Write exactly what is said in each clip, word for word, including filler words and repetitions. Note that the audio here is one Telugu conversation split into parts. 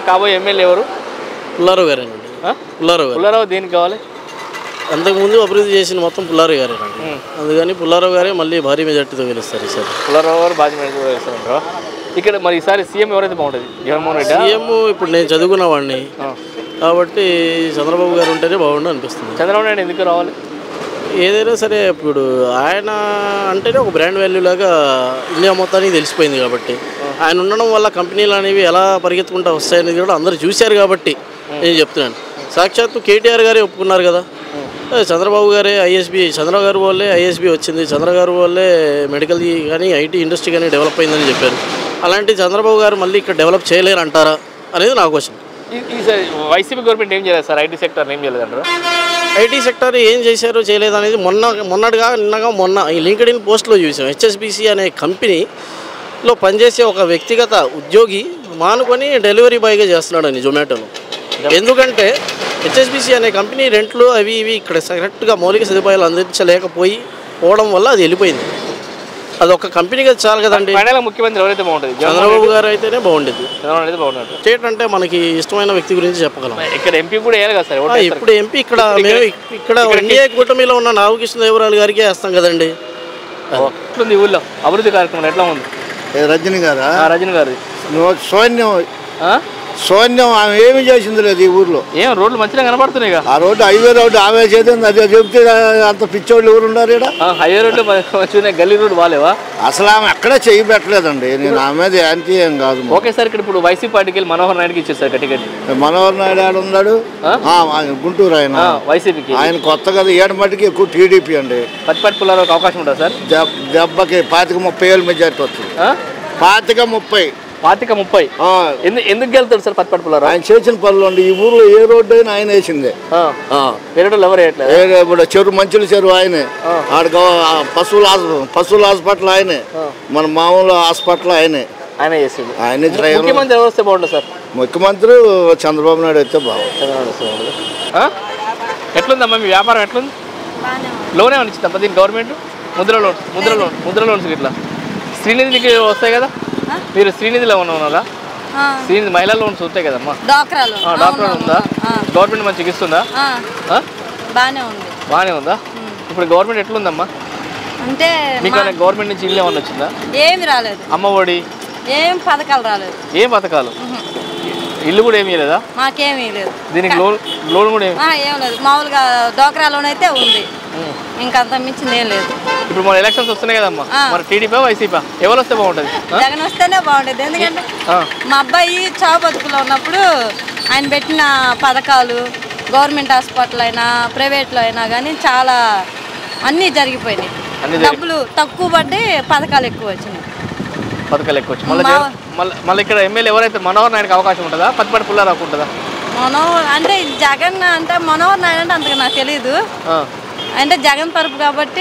కాబోయే ఎమ్మెల్యే ఎవరు? పుల్లారావు గారేనండి. పుల్లారావు గారు. పుల్లారావు దేనికి కావాలి? అంతకుముందు అభివృద్ధి చేసిన మొత్తం పుల్లారావు గారేనండి. అందుకని పుల్లారావు గారే మళ్ళీ భారీ మెజార్టీతో గెలుస్తారు ఈసారి. పుల్లారావు గారు భారీ మెజార్టీతో గెలుస్తారంటారా? ఇక్కడ మరి ఈసారి సీఎం ఎవరైతే బాగుంటుంది? జగన్మోహన్ రెడ్డి సీఎం. ఇప్పుడు నేను చదువుకున్న వాడిని కాబట్టి చంద్రబాబు గారు ఉంటేనే బాగుండు అనిపిస్తుంది. చంద్రబాబు నాయుడు ఎందుకు రావాలి? ఏదైనా సరే ఇప్పుడు ఆయన అంటేనే ఒక బ్రాండ్ వాల్యూ లాగా ఇండియా మొత్తానికి తెలిసిపోయింది కాబట్టి ఆయన ఉండడం వల్ల కంపెనీలు అనేవి ఎలా పరిగెత్తుకుంటూ వస్తాయనేది కూడా అందరూ చూశారు కాబట్టి నేను చెప్తున్నాను. సాక్షాత్తు కేటీఆర్ గారే ఒప్పుకున్నారు కదా, చంద్రబాబు గారే ఐఎస్బి చంద్రబాబు గారు వల్లే ఐఎస్బి వచ్చింది, చంద్రగారు వల్లే మెడికల్ కానీ ఐటీ ఇండస్ట్రీ కానీ డెవలప్ అయిందని చెప్పారు. అలాంటి చంద్రబాబు గారు మళ్ళీ ఇక్కడ డెవలప్ చేయలేరు అంటారా అనేది నా క్వశ్చన్. ఈసారి వైసీపీ గవర్నమెంట్ ఏం చేయలేదు సార్? ఐటీ సెక్టర్ ఏం చేయలేదు అంటారు? ఐటీ సెక్టర్ ఏం చేశారో చేయలేదు అనేది మొన్న మొన్నటిగా నిన్నగా మొన్న ఈ లింక్డ్ ఇన్ పోస్ట్లో చూసాం. హెచ్ఎస్బిసి అనే కంపెనీలో పనిచేసే ఒక వ్యక్తిగత ఉద్యోగి మానుకొని డెలివరీ బాయ్గా చేస్తున్నాడని జొమాటోలో. ఎందుకంటే హెచ్ఎస్బిసి అనే కంపెనీ రెంట్లు అవి ఇవి ఇక్కడ కరెక్ట్గా మౌలిక సదుపాయాలు అందించలేకపోయి పోవడం వల్ల అది వెళ్ళిపోయింది. అది ఒక కంపెనీగా చాలు కదండి. ముఖ్యమంత్రి ఎవరైతే బాగుంటుంది? చంద్రబాబు గారు అయితేనే బాగుండేది. చంద్రబాబు అయితే బాగుంటుంది. స్టేట్ అంటే మనకి ఇష్టమైన వ్యక్తి గురించి చెప్పగలం. ఇక్కడ ఎంపీ కూడా వేయాలి కదా సార్? ఇప్పుడు ఎంపీ ఇక్కడ మేము ఇక్కడ ఎన్డీఏ కూటమిలో ఉన్న నాగకృష్ణదేవరాయలు గారికి వేస్తాం కదండి. ఎట్లుంది ఊళ్ళో అభివృద్ధి కార్యక్రమం ఎట్లా ఉంది? రజనీ గారా? రజనీ గారి సోన్యం సోన్యం ఆమె ఏమి చేసింది లేదు ఈ ఊర్లో. ఏం రోడ్లు మంచిగా కనపడుతున్నాయి? ఆ రోడ్డు హైవే రోడ్డు ఆమె చేసింది. అదే చెప్తే అంత పిచ్చోళ్ళు ఊరు ఉన్నారు ఇక్కడ. హైవే రోడ్డు మంచిగా, గల్లీ రోడ్డు బాగాలేవా? అసలు ఆమె ఎక్కడే చెయ్యి పెట్టలేదండి. నేను ఆమె యాంటీ ఏం కాదు. ఓకే సార్, ఇక్కడ ఇప్పుడు వైసీపీ పార్టీకి వెళ్ళి మనోహర్ నాయుడుకి ఇచ్చేస్తారు టికెట్. మనోహర్ నాయుడు ఆడ ఉన్నాడు గుంటూరు. ఆయన వైసీపీకి ఆయన కొత్త కదా ఏడు మట్టికి ఎక్కువ టీడీపీ అండి. పచ్చిపాటి పుల్లారావుకి అవకాశం ఉంటుంది సార్? దెబ్బకి పాతిక ముప్పై ఏళ్ళు మెజార్టీ వస్తుంది. పాతిక ముప్పై పాతిక ముప్పై ఎందుకు గెలుతాడు సార్ పచ్చిపాటి పుల్లారావు? ఆయన చేసిన పనులు అండి. ఈ ఊర్లో ఏ రోడ్డు అయినా ఆయన వేసిందే. ఇప్పుడు చెరువు మంచుల చెరువు ఆయనే, ఆడ పశువుల పశువుల హాస్పిటల్ ఆయనే, మన మామూలు హాస్పిటల్ ఆయనే ఆయన చేసింది. ఆయనే. ముఖ్యమంత్రి ఎవరు వస్తే బాగుంటుంది సార్? ముఖ్యమంత్రి చంద్రబాబు నాయుడు అయితే బాగుంటుంది. ఎట్లుందమ్మా మీ వ్యాపారం? ఎట్లుంది? లోన్ ఏమని ఇచ్చిందమ్మా దీనికి government? Mudra loan Mudra loan Mudra loans ఇట్లా శ్రీనిధికి వస్తాయి కదా? మీరు శ్రీనిధిలో ఉన్నారా? శ్రీనిధి మహిళా లోన్స్ వస్తాయి కదమ్మా? డాక్టర్ ఉందా? గవర్నమెంట్ మంచిగా ఇస్తుందా? బాగానే ఉందా? ఇప్పుడు గవర్నమెంట్ ఎట్లుందమ్మా? అంటే మీకు గవర్నమెంట్ నుంచి ఇల్లు ఏమన్నా వచ్చిందా? ఏమి రాలేదు. అమ్మ ఒడి ఏం పథకాలు రాలేదు. ఏం పథకాలు? ఇల్లు కూడా ఏమీ లేదా? మాకేమీ లేదు. దీనికి లోన్ లోన్ కూడా ఏం లేదు. మామూలుగా డోక్రా లోన్ అయితే ఉంది, ఇంకంత మించింది ఏం లేదు. ఇప్పుడు మన ఎలక్షన్స్ వస్తున్నాయి కదమ్మా, మరి టీడీపీ వైసీపీ ఎవరు వస్తే బాగుంటుంది? జగన్ వస్తేనే బాగుంటుంది. ఎందుకంటే మా అబ్బాయి చావు బతుకులో ఉన్నప్పుడు ఆయన పెట్టిన పథకాలు గవర్నమెంట్ హాస్పిటల్ అయినా ప్రైవేట్లో అయినా కానీ చాలా అన్నీ జరిగిపోయినాయి. డబ్బులు తక్కువ పడ్డి పథకాలు ఎక్కువ వచ్చినాయి. పథకాలు ఎక్కువ వచ్చి మళ్ళీ మళ్ళీ ఇక్కడ ఎమ్మెల్యే ఎవరైతే మనోహర్ నాయుడుకి అవకాశం ఉంటుందా? పచ్చిపాటి పుల్లారావుకి ఉంటుందా? మనోహర్ అంటే జగన్ అంటే మనోహర్ నాయుడు అంటే అంతగా నాకు తెలీదు. అంటే జగన్ తరపు కాబట్టి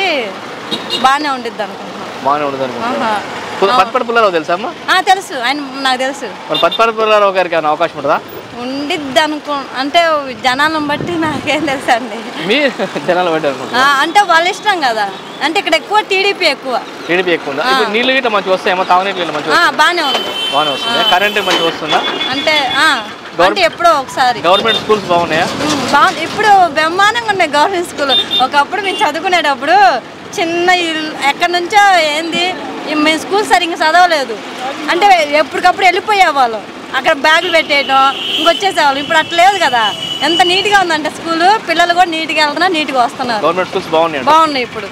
బాగానే ఉండిద్ది అనుకుంటున్నాను. బాగానే ఉంటుంది అనుకుంటున్నా. పచ్చిపాటి పుల్లారావు తెలుసా అమ్మా? తెలుసు, ఆయన నాకు తెలుసు. మరి పచ్చిపాటి పుల్లారావు గారికి ఏమైనా అవకాశం ఉంటుందా? ఉండిద్ది అనుకో అంటే జనాలను బట్టి నాకేం తెలుసు అండి. మీ జనాలు బట్టి అనుకుంటా అంటే వాళ్ళ ఇష్టం కదా. అంటే ఇక్కడ ఎక్కువ టీడీపీ ఎక్కువ టీడీపీ ఎక్కువ ఉందా? ఇప్పుడు నీళ్ళు గిట్ట మంచిగా వస్తాయేమో? తాగునీళ్ళు మంచిగా బాగానే ఉంది. బాగానే వస్తుంది. కరెంట్ మంచిగా వస్తుందా? అంటే అంటే ఎప్పుడో ఒకసారి. గవర్నమెంట్ స్కూల్స్ బాగున్నాయా? బాగుంది. ఇప్పుడు బ్రహ్మాండంగా ఉన్నాయి గవర్నమెంట్ స్కూల్. ఒకప్పుడు మేము చదువుకునేటప్పుడు చిన్న ఇల్లు ఎక్కడి నుంచో ఏంది మేము స్కూల్ సరిగ్గా చదవలేదు అంటే ఎప్పటికప్పుడు వెళ్ళిపోయేవాళ్ళం. అక్కడ బ్యాగులు పెట్టేయడం ఇంకొచ్చేసేవాళ్ళం. ఇప్పుడు అట్లా లేదు కదా. ఎంత నీట్గా ఉందంటే స్కూల్, పిల్లలు కూడా నీట్గా వెళ్తున్నారు, నీట్గా వస్తున్నారు. గవర్నమెంట్ స్కూల్స్ బాగున్నాయి బాగున్నాయి ఇప్పుడు.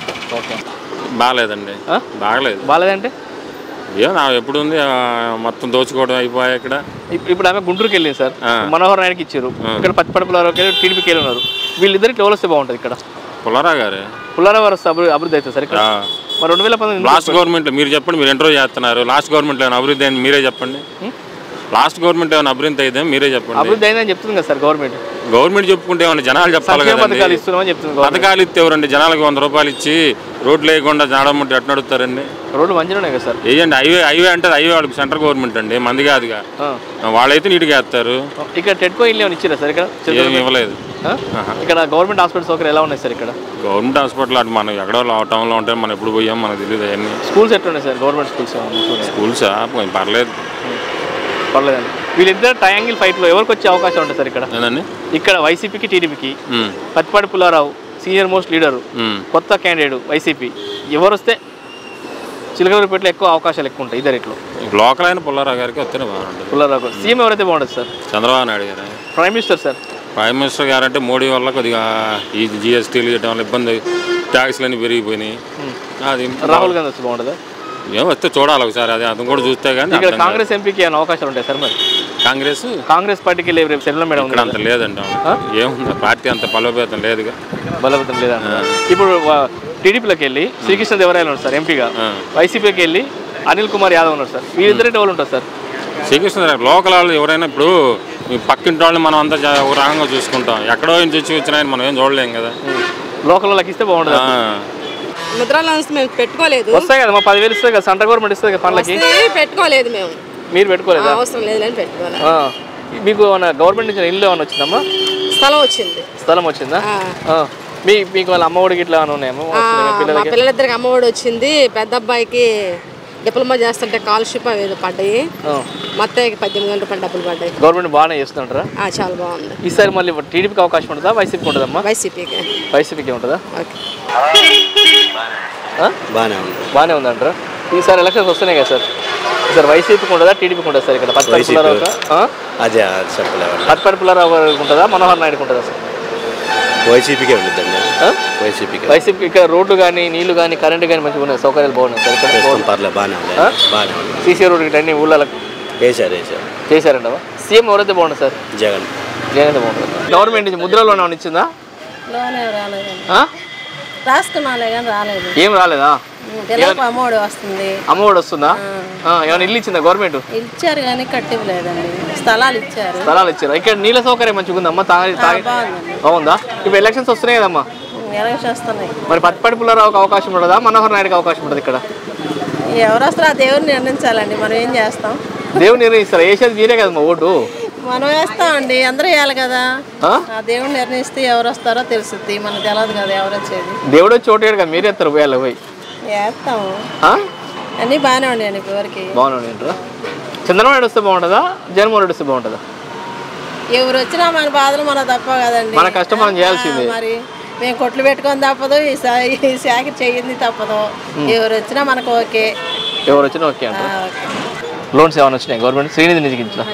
బాగాలేదండి. బాగలేదు. బాగాలేదంటే అయ్యో నా ఎప్పుడు ఉంది మొత్తం దోచుకోవడం అయిపోయాయి ఇక్కడ. ఇప్పుడు ఆమె గుంటూరుకి వెళ్ళింది సార్, మనోహర్ నాయుడుకి ఇచ్చారు. ఇక్కడ పచ్చిపాటి పుల్లారావుకి వెళ్ళి టీడీపీకి వెళ్ళి ఉన్నారు. వీళ్ళిద్దరికి ఎవరు వస్తే బాగుంటుంది ఇక్కడ? పుల్లారావు గారే. పుల్లారావు గారు వస్తే అభివృద్ధి అవుతుంది సార్ ఇక్కడ. మరి రెండు వేల పంతొమ్మిది లాస్ట్ గవర్నమెంట్ మీరు చెప్పండి, మీరు ఇంటర్వ్యూ చేస్తున్నారు. లాస్ట్ గవర్నమెంట్లో ఏమైనా అభివృద్ధి అయింది మీరే చెప్పండి. లాస్ట్ గవర్నమెంట్ ఏమైనా అభివృద్ధి అయితే మీరే చెప్పండి. అభివృద్ధి అయిందని చెప్తుంది కదా సార్ గవర్నమెంట్. గవర్నమెంట్ చెప్పుకుంటే ఏమన్నా జనాలు చెప్పాలి కదా. పథకాలు ఇస్తున్నామని చెప్తుంది. పథకాలు ఇస్తే ఎవరండి జనాలకు వంద రూపాయలు ఇచ్చి రోడ్లు వేయకుండా జాడమంటే ఎట్లా నడుస్తారండి? రోడ్లు మంచిగా ఉన్నాయి కదా సార్. వేయండి. హైవే హైవే అంటే హైవే వాళ్ళకి సెంట్రల్ గవర్నమెంట్ అండి, మంది కాదుగా. వాళ్ళైతే నీట్గా వేస్తారు. ఇక్కడ టెట్కో ఇల్లు ఏమైనా ఇచ్చారా సార్? ఇక్కడ ఏమి ఇవ్వలేదు. ఇక్కడ గవర్నమెంట్ హాస్పిటల్ సౌకర్యం ఎలా ఉన్నాయి సార్? ఇక్కడ గవర్నమెంట్ హాస్పిటల్ అంటే మనం ఎక్కడో టౌన్లో ఉంటాయి, మనం ఎప్పుడు పోయాం మనకు తెలియదు. అవన్నీ స్కూల్స్ ఎట్లా ఉన్నాయి సార్? గవర్నమెంట్ స్కూల్స్ స్కూల్సా పర్లేదు పర్లేదండి. వీళ్ళిద్దరు ట్రయాంగిల్ ఫైట్లో ఎవరికి వచ్చే అవకాశం ఉంటుంది సార్ ఇక్కడ? ఇక్కడ వైసీపీకి టీడీపీకి Prathipati Pullarao senior most leader, కొత్త క్యాండిడేట్ వైసీపీ, ఎవరు వస్తే చిలకలూరిపేటలో ఎక్కువ అవకాశాలు ఎక్కువ ఉంటాయి ఇద్దరు ఇట్లో? లోకల్ అయిన పుల్లారావు గారికి వస్తేనే బాగుంటుంది. పుల్లారావు సీఎం ఎవరైతే బాగుంటుంది సార్? చంద్రబాబు నాయుడు గారు. Prime minister sir? Prime minister గారు అంటే మోడీ వల్ల కొద్దిగా ఈ జిఎస్టీలు చేయడం వల్ల ఇబ్బంది, ట్యాక్స్లు అన్నీ పెరిగిపోయినాయి. అది రాహుల్ గాంధీ వచ్చి బాగుంటుందా? ఏం వస్తే చూడాలి ఒకసారి, అది అది కూడా చూస్తే కానీ. ఇక్కడ కాంగ్రెస్ ఎంపీకి ఏమైనా అవకాశాలు ఉంటాయి సార్? మరి కాంగ్రెస్ కాంగ్రెస్ పార్టీకి లేవు రేపు సెల్లం మేడం ఇక్కడ అంత లేదండి. ఏముంది పార్టీ అంత బలోపేతం లేదుగా. బలోపేతం లేదా? ఇప్పుడు టీడీపీలోకి వెళ్ళి శ్రీకృష్ణదేవరాయలు ఉన్నారు సార్ ఎంపీగా, వైసీపీకి వెళ్ళి అనిల్ కుమార్ యాదవ్ ఉన్నారు సార్. వీరిద్దరు ఎవరు ఉంటారు సార్? శ్రీకృష్ణదేవరాయలు లోకల్ వాళ్ళు ఎవరైనా ఇప్పుడు పక్కింటి వాళ్ళని మనం అంతా ఒక రకంగా చూసుకుంటాం. ఎక్కడో నుంచి వచ్చి వచ్చినాయని మనం ఏం చూడలేం కదా. లోకల్ వాళ్ళకి ఇస్తే బాగుంటుంది. ముద్రా లోన్స్ మేము పెట్టుకోలేదు. వస్తాయి కదా మా పదివేలు ఇస్తుంది కదా సెంట్రల్ గవర్నమెంట్ ఇస్తుంది కదా పనులకి. పెట్టుకోలేదు మేము. మీరు పెట్టుకోలేదు? అవసరం లేదని పెట్టుకోవాలి. మీకు ఏమైనా గవర్నమెంట్ నుంచి ఇల్లు ఏమైనా వచ్చిందమ్మా? స్థలం వచ్చింది. స్థలం వచ్చిందా? మీ మీకు వాళ్ళ అమ్మఒడికి ఇట్లా ఏమైనా ఉన్నాయమ్మా? పిల్లలిద్దరికి అమ్మఒడి వచ్చింది. పెద్ద అబ్బాయికి డిప్లొమా చేస్తుంటే స్కాలర్షిప్ అవి పడ్డాయి. మొత్తానికి పద్దెనిమిది గంటల పని డబ్బులు పడ్డాయి. గవర్నమెంట్ బాగానే చేస్తుంటారా? చాలా బాగుంది. ఈసారి మళ్ళీ టీడీపీకి అవకాశం ఉంటుందా వైసీపీకి ఉంటుందమ్మా? వైసీపీకి. వైసీపీకి ఉంటుందా? బాగానే ఉంది. బాగానే ఉందంటారా? ఈసారి ఎలక్షన్స్ వస్తున్నాయి కదా సార్, ఈసారి వైసీపీకి ఉంటుందా టీడీపీకి ఉంటుందా సార్? ఇక్కడ పత్తిపాటి పుల్లారావు అదే చెప్పలేదు. పత్తిపాటి పుల్లారావు గారికి ఉంటుందా మనోహర్ నాయుడుకి ఉంటుందా సార్? వైసీపీకే ఉంటుందండి. వైసీపీకి. వైసీపీ ఇక్కడ రోడ్లు కానీ నీళ్లు కానీ కరెంటు కానీ మంచిగా ఉన్నాయి, సౌకర్యాలు బాగున్నాయి సార్ ఇక్కడ? పర్లేదు బాగానే ఉంది. బాగానే ఉంది. సీసీ రోడ్డు ఇట్లా అన్ని ఊళ్ళకి వేసారు వేసారు చేశారంట. సీఎం ఎవరైతే బాగుంటుంది సార్? జగన్. జగన్ బాగుంటుంది. గవర్నమెంట్ నుంచి ముద్ర లోన్ ఏమైనా ఇచ్చిందా? రాసుకున్నాలే కానీ రాలేదు. ఏం రాలేదా? అమ్మఒడి వస్తుంది. అమ్మఒడి వస్తుందా? ఏమైనా ఇల్లు ఇచ్చిందా గవర్నమెంట్? ఇచ్చారు కానీ కట్టివ్వలేదండి. స్థలాలు ఇచ్చారు. స్థలాలు ఇచ్చారు. ఇక్కడ నీళ్ళ సౌకర్యం మంచిగా ఉందమ్మా? తాగి తాగి బాగుందా? ఇప్పుడు ఎలక్షన్స్ వస్తున్నాయి కదమ్మా? ఎలక్షన్స్ వస్తున్నాయి. మరి పత్తిపాటి పుల్లారావుకి అవకాశం ఉండదా మనోహర్ నాయుడుకి అవకాశం ఉంటుంది ఇక్కడ? ఎవరు వస్తారో ఆ దేవుని నిర్ణయించాలండి, మనం ఏం చేస్తాం? దేవుడు నిర్ణయిస్తారు. వేసేది మీరే కదమ్మా ఓటు. మనం వేస్తామండి, అందరూ వేయాలి కదా. ఆ దేవుడు నిర్ణయిస్తే ఎవరు వస్తారో తెలుస్తుంది, మనకు తెలియదు కదా ఎవరు వచ్చేది. దేవుడు వచ్చి ఓటు వేయడు కదా, మీరే ఎత్తారు పోయాలి పోయి. వేస్తాము. అన్నీ బాగానే ఉన్నాయండి ఇప్పటివరకు. బాగానే ఉంటారా? చంద్రబాబు నాయుడు వస్తే బాగుంటుందా జగన్మోహన్ రెడ్డి వస్తే బాగుంటుందా? ఎవరు వచ్చినా మన బాధలు మన తప్ప కదండి. మన కష్టం మనం చేయాల్సిందే. మరి మేము కొట్లు పెట్టుకొని తప్పదు, ఈ శాఖ చెయ్యింది తప్పదు. ఎవరు వచ్చినా మనకు ఓకే. ఎవరు వచ్చినా ఓకే అంటారు. లోన్స్ ఏమైనా వచ్చినాయి గవర్నమెంట్ శ్రీనిధి నిధికి ఇట్లా?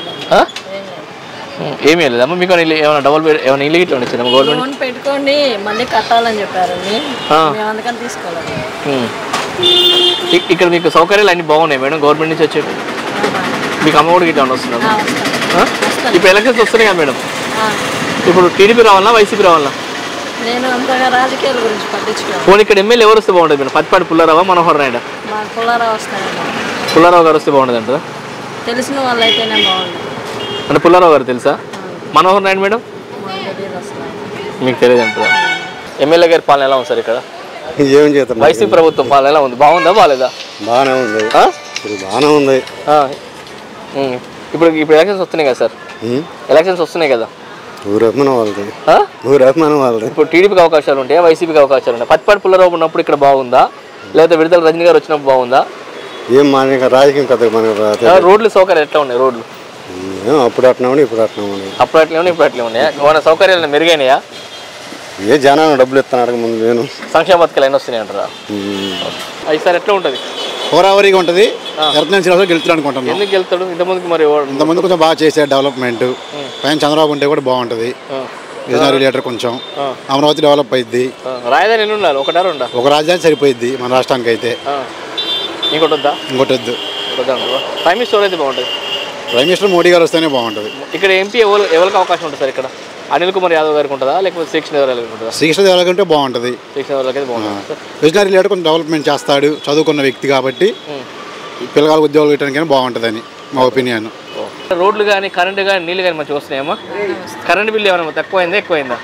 ఏమీ లేదమ్మా మీకు? ఏమైనా డబుల్ ఏమైనా ఇల్లు ఇట్లా వచ్చిందా గవర్నమెంట్? లోన్ పెట్టుకోండి మళ్ళీ కట్టాలని చెప్పారండి, అందుకని తీసుకోవాలి. ఇక్కడ మీకు సౌకర్యాలు అన్నీ బాగున్నాయి మేడం గవర్నమెంట్ నుంచి వచ్చేవి? మీకు అమ్మఒడికి ఇట్లా వస్తుందా? ఇప్పుడు ఎలక్షన్స్ వస్తున్నాయి కదా మేడం, ఇప్పుడు టీడీపీ రావాలా వైసీపీ రావాలా? నేను అంతగా రాజకీయాల గురించి పట్టించుకోను. పోనీ ఇక్కడ ఎమ్మెల్యే ఎవరు వస్తే బాగుంటుంది మేడం? పత్తిపాటి పుల్లారావా మనోహర్ నాయుడు? పుల్లారావు వస్తాయి. పుల్లారావు గారు వస్తే బాగుంటుంది అంటారా? తెలిసిన వాళ్ళు అయితేనే బాగుంటుంది. అంటే పుల్లారావు గారు తెలుసా? మనోహర్ నాయుడు మేడం మీకు తెలియదు అంటారా? ఎమ్మెల్యే గారి పాలన ఎలా ఉంది సార్ ఇక్కడ? ఏం చేస్తాం? వైసీపీ ప్రభుత్వం పాలన ఎలా ఉంది? బాగుందా బాగాలేదా? బాగానే ఉంది. బాగానే ఉంది. ఇప్పుడు ఇప్పుడు ఎలక్షన్స్ వస్తున్నాయి కదా సార్, ఎలక్షన్స్ వస్తున్నాయి కదా, ఊరభిమానం వాళ్ళది. ఊరభిమానం వాళ్ళది. ఇప్పుడు టీడీపీకి అవకాశాలు ఉంటాయా వైసీపీకి అవకాశాలు ఉంటాయి? పత్తిపాటి పుల్లారావు ఉన్నప్పుడు ఇక్కడ బాగుందా, లేదా విడుదల రజనీ గారు వచ్చినప్పుడు బాగుందా? ఏం మన రాజకీయం కదా. మన రోడ్లు సౌకర్యాలు ఎట్లా ఉన్నాయి? రోడ్లు అప్పుడు అట్లా ఉన్నాయి, ఇప్పుడు అట్లా ఉన్నాయి. అప్పుడు అట్లా ఉన్నాయి, ఇప్పుడు అట్లా ఉన్నాయా? మన సౌకర్యాలు మెరుగైనాయా? ఏ జనాన్ని డబ్బులు ఇస్తున్నాడు ముందు నేను సంక్షేమ పథకాలు ఎన్ని వస్తున్నాయి అంటారా? ఈసారి ఎట్లా ఉంటుంది? హోరావరిగా ఉంటుంది. ఎర్తనాడు గెలుస్తాడు అనుకుంటున్నాను. ఎందుకు గెలుస్తాడు? ఇంతమందికి మరి ఇంతమంది కొంచెం బాగా చేశాడు డెవలప్మెంట్. పైన చంద్రబాబు ఉంటే కూడా బాగుంటుంది. విజయనగరం లీటర్ కొంచెం అమరావతి డెవలప్ అయింది. రాజధాని ఎన్ని ఉండాలి? ఒకటా రెండా? ఒక రాజధాని సరిపోయింది మన రాష్ట్రానికి అయితే. ఇంకోటి వద్దా? ఇంకోటి వద్దు. ప్రైమ్ మినిస్టర్ అయితే బాగుంటుంది. ప్రైమ్ మినిస్టర్ మోడీ గారు వస్తేనే బాగుంటుంది. ఇక్కడ ఎంపీ ఎవరు ఎవరికి అవకాశం ఉంటుంది సార్? ఇక్కడ అనిల్ కుమార్ యాదవ్ గారికి ఉంటుందా లేకపోతే శ్రీకృష్ణదేవరాయలు గారికి ఉంటుందా? శ్రీకృష్ణదేవరాయలు కంటే బాగుంటుంది. శ్రీకృష్ణదేవరాయలు అయితే బాగుంటుంది. విజయనగరం లీటర్ కొంచెం డెవలప్మెంట్ చేస్తాడు, చదువుకున్న వ్యక్తి కాబట్టి పిల్లగాళ్ళకి ఉద్యోగాలు ఇవ్వడానికి బాగుంటుందని మా ఒపీనియన్. రోడ్లు కానీ కరెంటు కానీ నీళ్ళు కానీ మంచిగా వస్తున్నాయమ్మా? కరెంట్ బిల్లు ఏమైనా తక్కువైందా ఎక్కువైందా?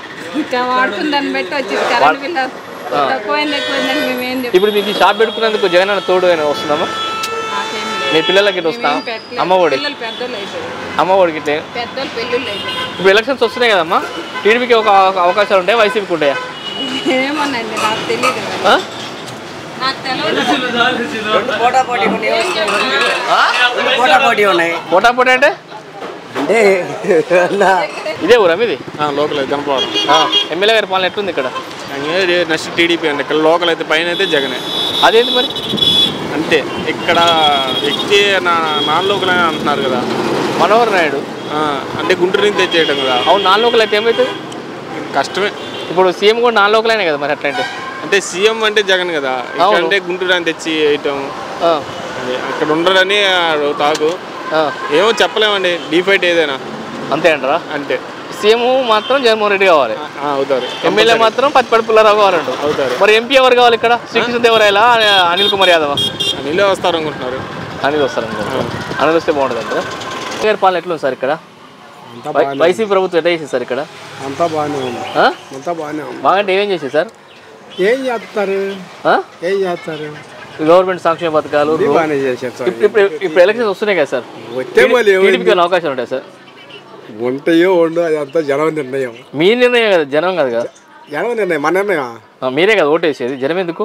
ఇప్పుడు మీకు షాప్ పెట్టుకున్నందుకు జగన్ అన్న తోడు అయినా వస్తుందమ్మా? మీ పిల్లలకి ఇట్లా వస్తా అమ్మఒడి అమ్మఒడికి ఇట్లా ఇప్పుడు ఎలక్షన్స్ వస్తున్నాయి కదమ్మా, టీడీపీకి ఒక అవకాశాలు ఉంటాయా వైసీపీకి ఉంటాయా? పోటాపోటీ ఉన్నాయి. పోటాపోటీ అంటే అంటే ఇదే ఊరా మీది? లోకల్ అయితే గణపవరం. ఎమ్మెల్యే గారి పాలన ఎట్లుంది ఇక్కడ? నెక్స్ట్ టీడీపీ అండి. ఇక్కడ లోకల్ అయితే పైన అయితే జగనే. అదేంటి మరి? అంతే. ఇక్కడ వ్యక్తి నా నాన్ లోకల్ అని అంటున్నారు కదా మనోహర్ నాయుడు. అంటే గుంటూరు నుంచి తెచ్చేయటం కదా. అవును, నాన్ లోకల్ అయితే ఏమవుతుంది? కష్టమే. ఇప్పుడు సీఎం కూడా నాన్ లోకల్ అయినా కదా మరి అట్లంటే. అంటే సీఎం అంటే జగన్ కదా, అంటే గుంటూరు అని తెచ్చి వేయటం అక్కడ ఉండరని తాగు. ఏమో చెప్పలేమండి, డిఫైట్ ఏదైనా అంతే అంటారా? అంతే. సీఎం మాత్రం జగన్మోహన్ రెడ్డి కావాలి, అవుతారు. ఎమ్మెల్యే మాత్రం పత్తిపాటి పుల్లారావు కావాలంటారు. అవుతారు. మరి ఎంపీ ఎవరు కావాలి ఇక్కడ? శ్రీకృష్ణదేవరాయల, అనిల్ కుమార్ యాదవ్? అనిలే వస్తారు అనుకుంటున్నారు. అనిల్ వస్తారు అనుకుంటున్నారు. అనిల్ వస్తే బాగుంటుంది అంటారా? గారి పాలన ఎట్లుంది సార్ ఇక్కడ? వైసీపీ ప్రభుత్వం ఎట్లా చేసేది సార్ ఇక్కడ? అంతా బాగానే ఉంది. అంతా బాగానే ఉంది. బాగంటే ఏమేం చేసేది సార్? ఏం చేస్తారు ఏం చేస్తారు గవర్నమెంట్ సంక్షేమ పథకాలు బాగానే చేసేస్తారు. ఇప్పుడు ఇప్పుడు ఎలక్షన్స్ వస్తున్నాయి కదా సార్, వచ్చే టీడీపీకి అవకాశాలు ఉంటాయి సార్? ఉంటాయో ఉండో అదంతా జనం నిర్ణయం. మీ నిర్ణయం కదా, జనం కాదు కదా. జనం నిర్ణయం, మన నిర్ణయం. మీరే కదా ఓటేసేది, జనం ఎందుకు?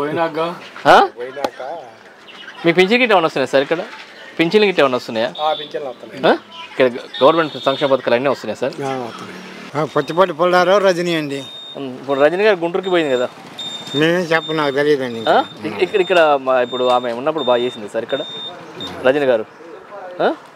మీ పింఛన్ గిట్ట ఏమైనా వస్తున్నాయి సార్ ఇక్కడ? పింఛన్లు గిట్ట ఏమైనా వస్తున్నాయా ఇక్కడ? గవర్నమెంట్ సంక్షేమ పథకాలు అన్నీ వస్తున్నాయి సార్? పత్తిపాటి పుల్లారావు, రజనీ అండి. ఇప్పుడు రజనీ గారు గుంటూరుకి పోయింది కదా, మేమేం చెప్ప నాకు తెలియదండి. ఇక్కడ ఇక్కడ ఇప్పుడు ఆమె ఉన్నప్పుడు బాగా చేసింది సార్ ఇక్కడ రజనీ గారు.